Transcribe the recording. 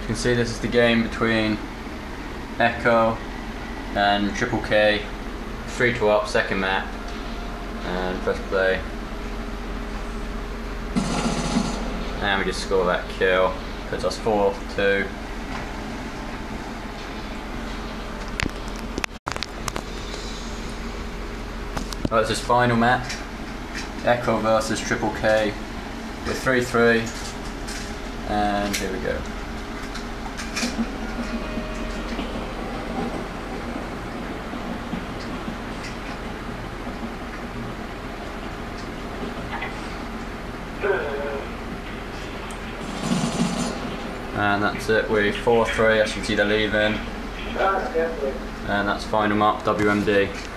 can see, this is the game between Echo and Triple K. 3-2 up, second map, and press play. And we just score that kill, puts us 4-2. Right, this is final map, Echo versus Triple K. We're 3-3, and here we go. And that's it, we're 4-3, as you can see they're leaving. And that's final map, WMD.